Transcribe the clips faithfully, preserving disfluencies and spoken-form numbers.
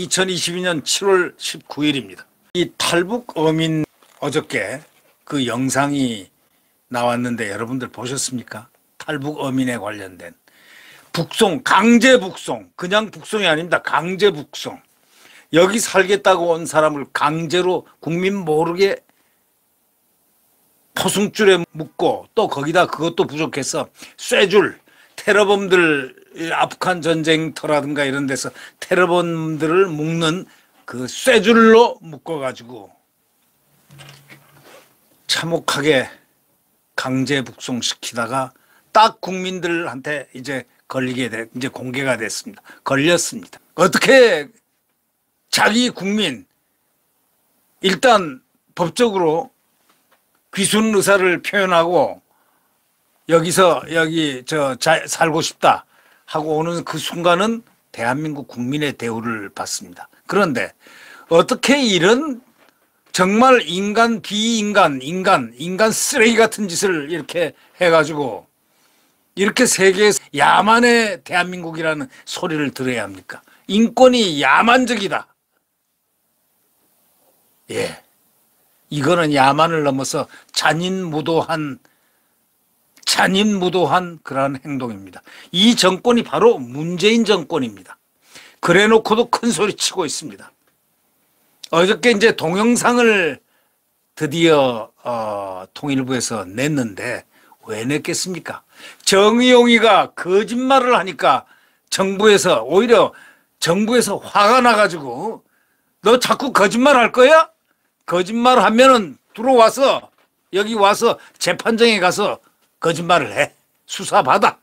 이천이십이 년 칠월 십구일입니다. 이 탈북 어민 어저께 그 영상이 나왔는데 여러분들 보셨습니까? 탈북 어민에 관련된 북송, 강제 북송, 그냥 북송이 아닙니다. 강제 북송. 여기 살겠다고 온 사람을 강제로 국민 모르게 포승줄에 묶고 또 거기다 그것도 부족해서 쇠줄, 테러범들 아프간 전쟁터라든가 이런 데서 테러범들을 묶는 그 쇠줄로 묶어가지고 참혹하게 강제 북송시키다가 딱 국민들한테 이제 걸리게 돼, 이제 공개가 됐습니다. 걸렸습니다. 어떻게 자기 국민, 일단 법적으로 귀순 의사를 표현하고 여기서 여기 저 자, 살고 싶다 하고 오는 그 순간은 대한민국 국민의 대우를 받습니다. 그런데 어떻게 이런 정말 인간 비인간 인간 인간 쓰레기 같은 짓을 이렇게 해가지고 이렇게 세계에서 야만의 대한민국이라는 소리를 들어야 합니까? 인권이 야만적이다. 예, 이거는 야만을 넘어서 잔인무도한 잔인무도한 그러한 행동입니다. 이 정권이 바로 문재인 정권입니다. 그래놓고도 큰 소리 치고 있습니다. 어저께 이제 동영상을 드디어 어, 통일부에서 냈는데 왜 냈겠습니까? 정의용이가 거짓말을 하니까 정부에서 오히려 정부에서 화가 나가지고 너 자꾸 거짓말 할 거야? 거짓말 하면은 들어와서 여기 와서 재판정에 가서 거짓말을 해. 수사받아.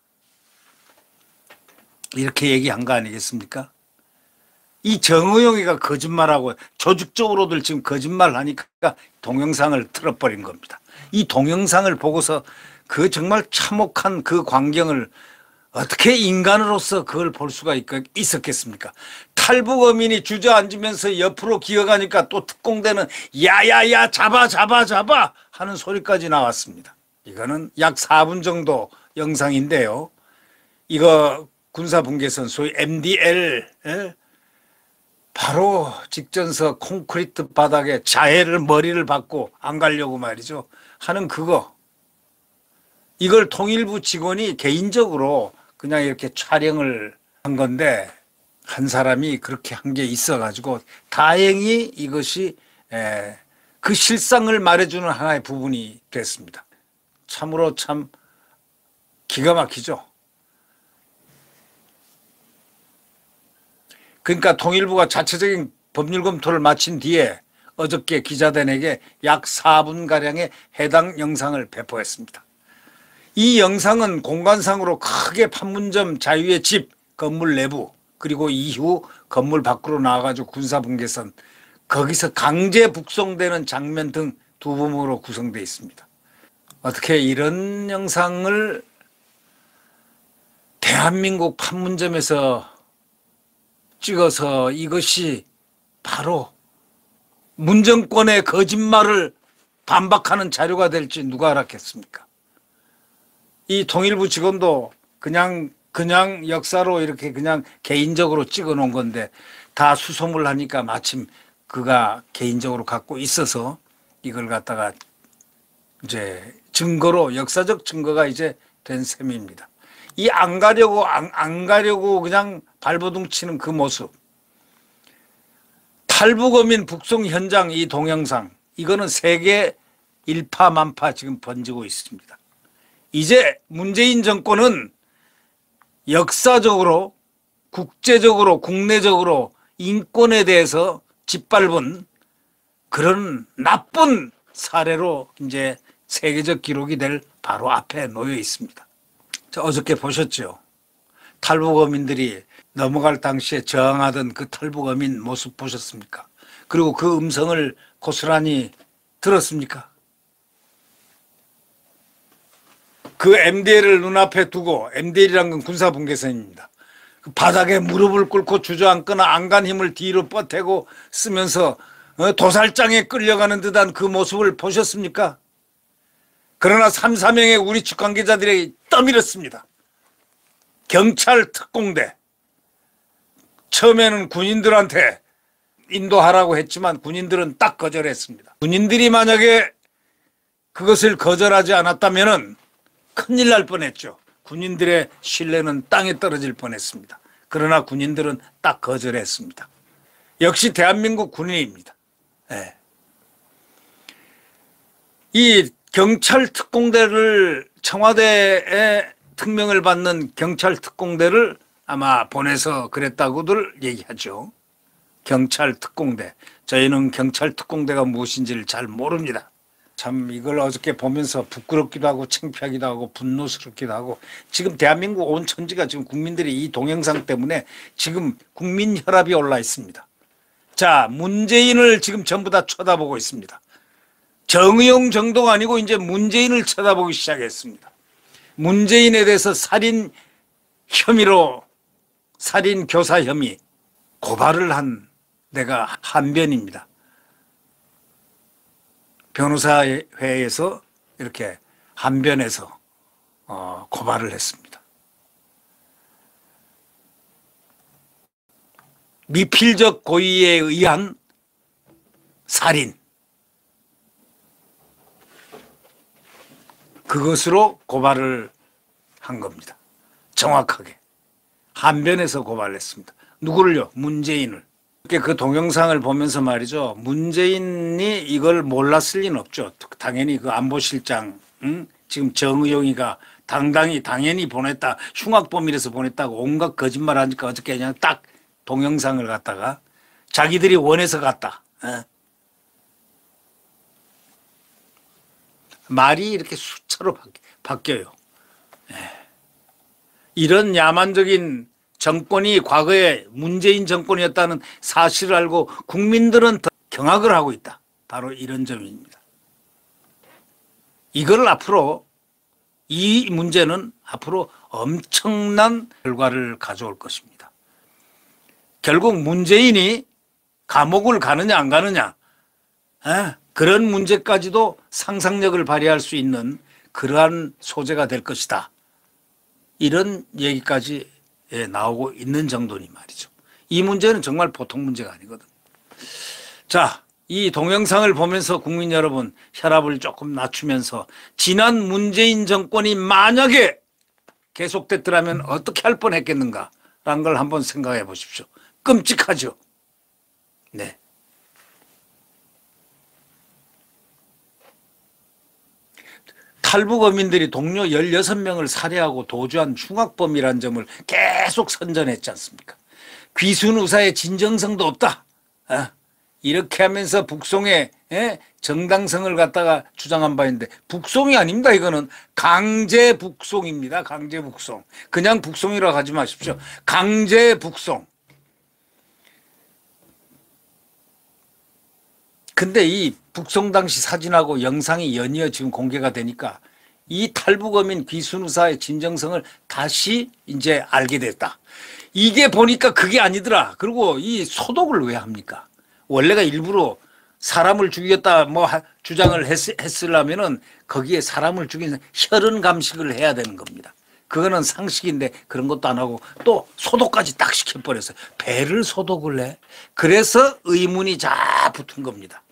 이렇게 얘기한 거 아니겠습니까? 이 정의용이가 거짓말하고 조직적으로들 지금 거짓말 하니까 동영상을 틀어버린 겁니다. 이 동영상을 보고서 그 정말 참혹한 그 광경을 어떻게 인간으로서 그걸 볼 수가 있었겠습니까? 탈북 어민이 주저앉으면서 옆으로 기어가니까 또 특공대는 야야야 잡아 잡아 잡아 하는 소리까지 나왔습니다. 이거는 약 사 분 정도 영상인데요. 이거 군사분계선 소위 엠디엘 에? 바로 직전서 콘크리트 바닥에 자해를 머리를 박고 안 가려고 말이죠 하는 그거, 이걸 통일부 직원이 개인적으로 그냥 이렇게 촬영을 한 건데 한 사람이 그렇게 한 게 있어 가지고 다행히 이것이 에, 그 실상을 말해주는 하나의 부분이 됐습니다. 참으로 참 기가 막히죠. 그러니까 통일부가 자체적인 법률 검토를 마친 뒤에 어저께 기자단에게 약 사 분가량의 해당 영상을 배포했습니다. 이 영상은 공간상으로 크게 판문점 자유의 집 건물 내부, 그리고 이후 건물 밖으로 나와가지고 군사분계선 거기서 강제 북송되는 장면 등 두 부분으로 구성되어 있습니다. 어떻게 이런 영상을 대한민국 판문점에서 찍어서 이것이 바로 문정권의 거짓말을 반박하는 자료가 될지 누가 알았겠습니까? 이 통일부 직원도 그냥 그냥 역사로 이렇게 그냥 개인적으로 찍어 놓은 건데 다 수소문 하니까 마침 그가 개인적으로 갖고 있어서 이걸 갖다가 이제 증거로, 역사적 증거가 이제 된 셈입니다. 이 안 가려고 안, 안 가려고 그냥 발버둥 치는 그 모습, 탈북 어민 북송 현장 이 동영상, 이거는 세계 일파만파 지금 번지고 있습니다. 이제 문재인 정권은 역사적으로, 국제적으로, 국내적으로 인권에 대해서 짓밟은 그런 나쁜 사례로 이제 세계적 기록이 될 바로 앞에 놓여 있습니다. 자, 어저께 보셨죠? 탈북 어민들이 넘어갈 당시에 저항하던 그 탈북 어민 모습 보셨습니까? 그리고 그 음성을 고스란히 들었습니까? 그 엠디엘을 눈앞에 두고, 엠디엘이란 건 군사분계선입니다. 그 바닥에 무릎을 꿇고 주저앉거나 안간 힘을 뒤로 뻗대고 쓰면서 도살장에 끌려가는 듯한 그 모습을 보셨습니까? 그러나 삼, 사 명의 우리 측 관계자들이 떠밀었습니다. 경찰 특공대, 처음에는 군인들한테 인도하라고 했지만 군인들은 딱 거절했습니다. 군인들이 만약에 그것을 거절하지 않았다면 큰일 날 뻔했죠. 군인들의 신뢰는 땅에 떨어질 뻔했습니다. 그러나 군인들은 딱 거절했습니다. 역시 대한민국 군인입니다. 네. 이 경찰 특공대를 청와대에 특명을 받는 경찰 특공대를 아마 보내서 그랬다고들 얘기하죠. 경찰 특공대. 저희는 경찰 특공대가 무엇인지를 잘 모릅니다. 참 이걸 어저께 보면서 부끄럽기도 하고 창피하기도 하고 분노스럽기도 하고, 지금 대한민국 온 천지가 지금 국민들이 이 동영상 때문에 지금 국민 혈압이 올라 있습니다. 자, 문재인을 지금 전부 다 쳐다보고 있습니다. 정의용 정도가 아니고 이제 문재인을 쳐다보기 시작했습니다. 문재인에 대해서 살인 혐의로, 살인 교사 혐의 고발을 한 데가 한변입니다. 변호사회에서 이렇게 한변에서 어, 고발을 했습니다. 미필적 고의에 의한 살인, 그것으로 고발을 한 겁니다. 정확하게 한변에서 고발을 했습니다. 누구를요? 문재인을. 그 동영상을 보면서 말이죠, 문재인이 이걸 몰랐을 리는 없죠. 당연히 그 안보실장, 응? 지금 정의용이가 당당히 당연히 보냈다, 흉악범이라서 보냈다고 온갖 거짓말 하니까 어저께 그냥 딱 동영상을 갖다가 자기들이 원해서 갔다. 어? 말이 이렇게 수차로 바뀌어요. 예. 이런 야만적인 정권이 과거에 문재인 정권이었다는 사실을 알고 국민들은 더 경악을 하고 있다. 바로 이런 점입니다. 이걸 앞으로, 이 문제는 앞으로 엄청난 결과를 가져올 것입니다. 결국 문재인이 감옥을 가느냐 안 가느냐, 에? 그런 문제까지도 상상력을 발휘할 수 있는 그러한 소재가 될 것이다. 이런 얘기까지 나오고 있는 정도니 말이죠. 이 문제는 정말 보통 문제가 아니거든. 자, 이 동영상을 보면서 국민 여러분 혈압을 조금 낮추면서 지난 문재인 정권이 만약에 계속됐더라면 어떻게 할 뻔했겠는가라는 걸 한번 생각해 보십시오. 끔찍하죠. 네. 탈북어민들이 동료 열여섯 명을 살해하고 도주한 흉악범이라는 점을 계속 선전했지 않습니까? 귀순의사의 진정성도 없다. 어? 이렇게 하면서 북송의 에? 정당성을 갖다가 주장한 바 있는데, 북송이 아닙니다. 이거는 강제 북송입니다. 강제 북송. 그냥 북송이라고 하지 마십시오. 강제 북송. 근데 이 북송 당시 사진하고 영상이 연이어 지금 공개가 되니까 이 탈북어민 귀순의사의 진정성을 다시 이제 알게 됐다. 이게 보니까 그게 아니더라. 그리고 이 소독을 왜 합니까? 원래가 일부러 사람을 죽이겠다 뭐 주장을 했, 했으려면은 거기에 사람을 죽이는 혈흔 감식을 해야 되는 겁니다. 그거는 상식인데 그런 것도 안 하고 또 소독까지 딱 시켜버렸어요. 배를 소독을 해. 그래서 의문이 자 붙은 겁니다.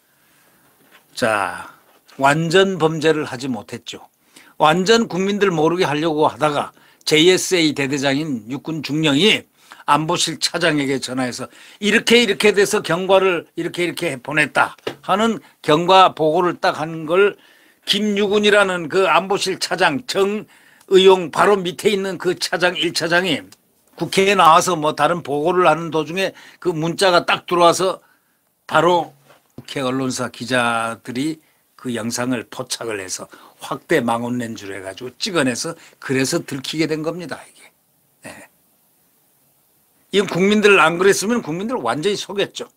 자, 완전 범죄를 하지 못했죠. 완전 국민들 모르게 하려고 하다가 제이에스에이 대대장인 육군 중령이 안보실 차장에게 전화해서 이렇게 이렇게 돼서 경과를 이렇게 이렇게 보냈다 하는 경과 보고를 딱 한 걸 김유군이라는 그 안보실 차장 정의용 바로 밑에 있는 그 차장 일 차장이 국회에 나와서 뭐 다른 보고를 하는 도중에 그 문자가 딱 들어와서 바로 국회 언론사 기자들이 그 영상을 포착을 해서 확대 망원 렌즈로 해가지고 찍어내서 그래서 들키게 된 겁니다. 이게. 네. 이건 국민들 안 그랬으면 국민들 완전히 속였죠.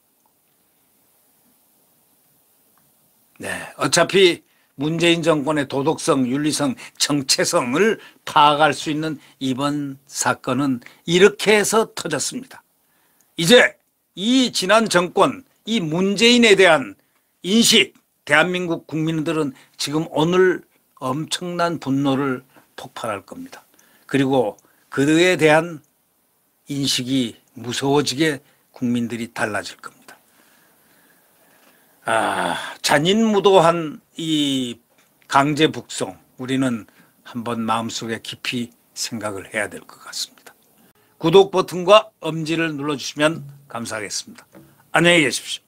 네. 어차피 문재인 정권의 도덕성, 윤리성, 정체성을 파악할 수 있는 이번 사건은 이렇게 해서 터졌습니다. 이제 이 지난 정권, 이 문재인에 대한 인식, 대한민국 국민들은 지금 오늘 엄청난 분노를 폭발할 겁니다. 그리고 그에 대한 인식이 무서워지게 국민들이 달라질 겁니다. 아, 잔인무도한 이 강제 북송, 우리는 한번 마음속에 깊이 생각을 해야 될 것 같습니다. 구독 버튼과 엄지를 눌러주시면 감사하겠습니다. 안녕히 계십시오.